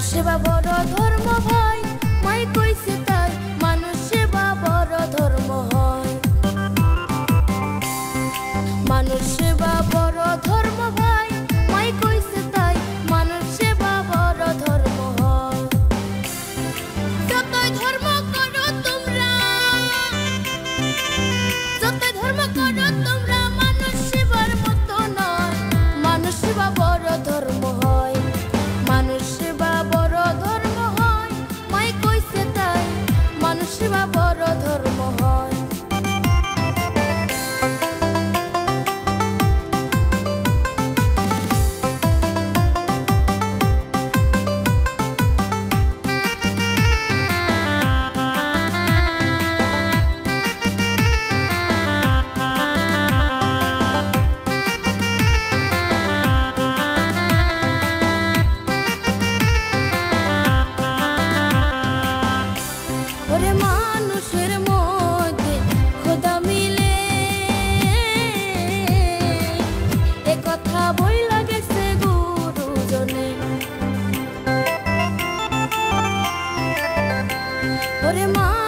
সেবা বড় ধর্ম ভাই, মাই কইছে তাই, মানুষ সেবা বড় ধর্ম হয়। মানুষ সেবা বড় ধর্ম ভাই, মাই কইছে তাই, মানুষ সেবা বড় ধর্ম হয়। যতই ধর্ম করো তোমরা, যতই ধর্ম করো তোমরা, মানুষ সেবার মতো নয়। মানুষ সেবা বড় ধর্ম হয়, মানুষ সেবা বড় ধর্ম হয়, মাই কইছে তাই, মানুষ সেবা বড় ধর্ম হয়। ওরে মানুষের মধ্যে খোদা মিলে, এ কথা বইলা গেছে গুরুজনে। ওরে